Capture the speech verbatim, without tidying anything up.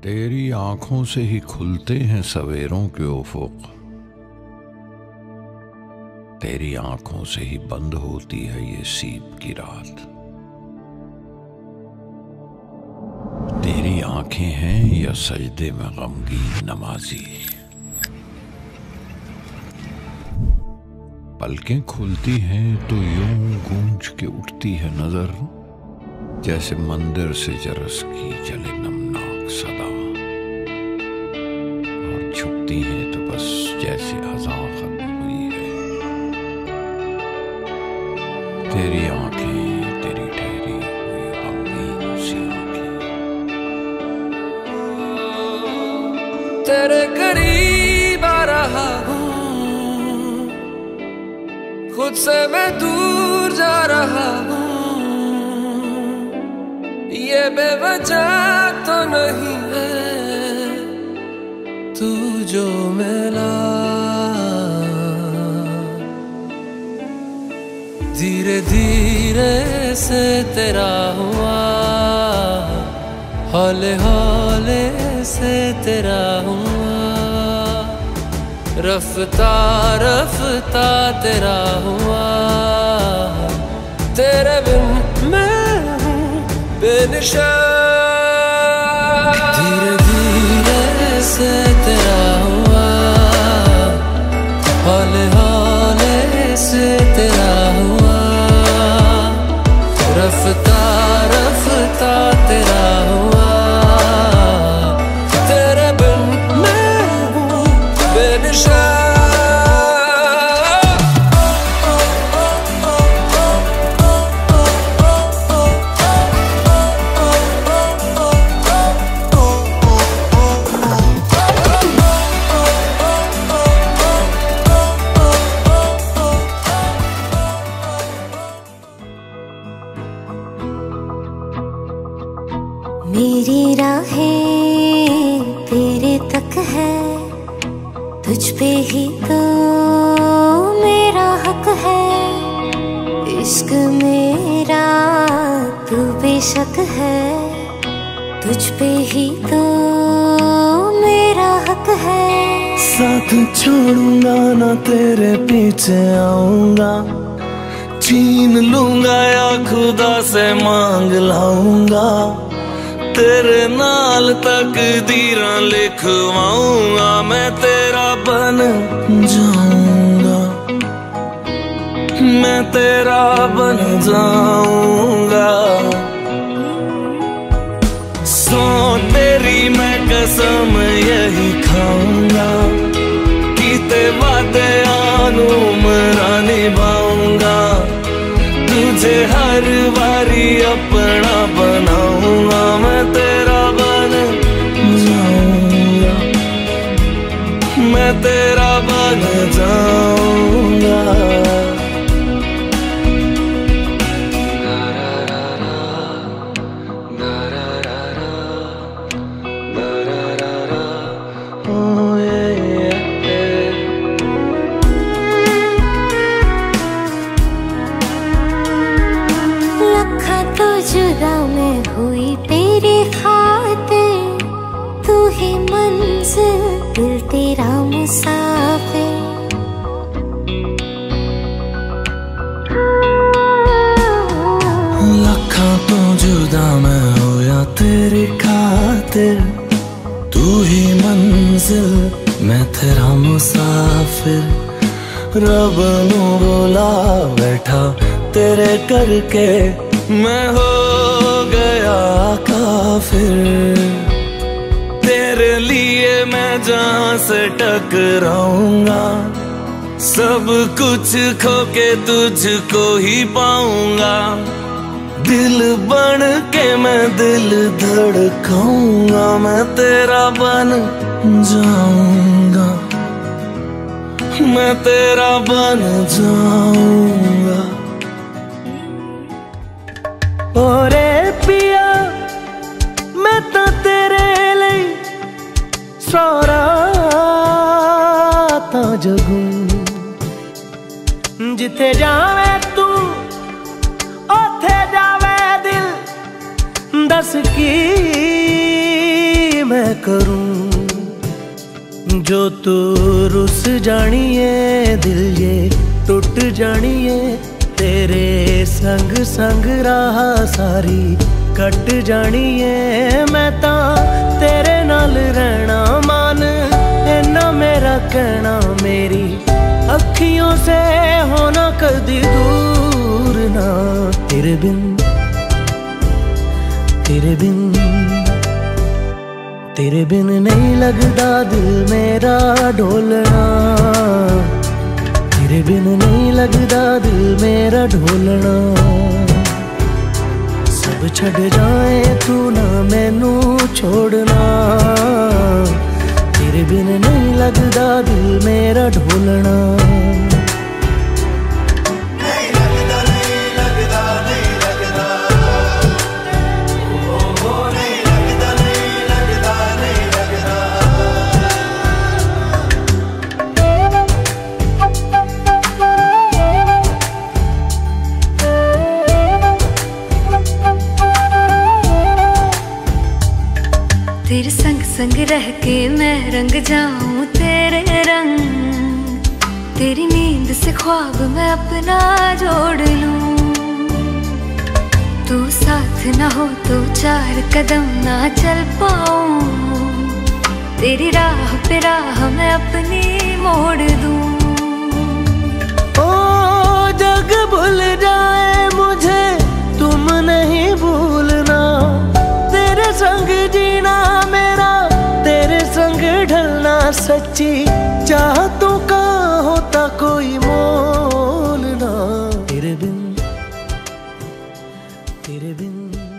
तेरी आंखों से ही खुलते हैं सवेरों के उफुक, तेरी आंखों से ही बंद होती है ये सीप की रात। तेरी आंखें हैं या सजदे में गमगीन नमाजी, पलकें खुलती हैं तो यूं गूंज के उठती है नजर, जैसे मंदिर से जरस की चले नमनाक सदा, और छुपती हैं तो बस जैसे अज़ां खत्म हुई है। तेरी आंखें, तेरी ठहरी हुई गमगीन सी आंखें। तेरे करीब आ रहा हूँ, खुद से मैं दूर जा रहा हूँ, ये बेवजह तो नहीं है तू जो मिला। धीरे धीरे से तेरा हुआ, हौले हौले से तेरा हुआ, रफ्ता रफ्ता तेरा हुआ। तेरे बिन मैं हूँ बेनिशान। धीरे धीरे से तेरा हुआ, हौले हौले से तेरा हुआ, रफ्ता रफ्ता तेरा हुआ। तेरे बिन मैं हूँ बेनिशान। मेरी राहें तेरे तक है, तुझ पे ही तो मेरा हक है। इश्क मेरा तू बेशक है, तुझ पे ही तो मेरा हक है। साथ छोड़ूंगा ना तेरे पीछे आऊंगा, छीन लूंगा या खुदा से मांग लाऊंगा। तेरे नाल तकदीरां लिखवाऊंगा, मैं तेरा बन जाऊंगा, मैं तेरा बन जाऊंगा। सौ तेरी मैं कसम यही खाऊंगा, कीते वादे आनू मरा निभाऊंगा। तुझे हर बारी अपना बनाऊंगा, मैं तेरा बन जाऊंगा, मैं तेरा बन जाऊंगा। जुदा मैं हुई तेरी खातिर, तू ही मंजिल दिल तेरा मुसाफिर। लखा तो जुदा मैं होया तेरी खातिर, तू ही मंजिल मैं तेरा मुसाफिर। रब नू बोला बैठा तेरे करके, मैं हो गया काफिर। तेरे लिए मैं जहां से टकराऊंगा, सब कुछ खो के तुझको ही पाऊंगा। दिल बन के मैं दिल धड़काऊंगा, मैं तेरा बन जाऊंगा, मैं तेरा बन जाऊंगा। ओरे पिया मैं तो तेरे लिए सौ रातां जगूं, जिथे जावे तू ओथे जावे दिल। दस की मैं मैं करूं, जो तू रुस जानिए दिल ये टुट जानिए, तेरे संग संग राह सारी कट जानिए। मैं ता तेरे नाल रहना मान, इन्ना मेरा कहना, मेरी अखियों से होना कदी दूर ना। तेरे बिन तेरे बिन तेरे बिन नहीं लगदा दिल मेरा ढोलना, तेरे बिन नहीं लगदा दिल मेरा ढोलना। सब छड़ जाए तू ना मैनू छोड़ना, तेरे बिन नहीं लगदा दिल मेरा ढोलना। तेरे संग संग रह के मैं रंग जाऊं तेरे रंग, तेरी नींद से ख्वाब मैं अपना जोड़ लूं। तू साथ ना हो तो चार कदम ना चल पाऊं, तेरी राह पे राह मैं अपनी मोड़ दूं। ओ जग भूल जाए मुझे तुम नहीं भूलना, तेरे संग जीना मेरा तेरे संग ढलना। सच्ची चाहतों का होता कोई मोल ना, तेरे बिन तेरे बिन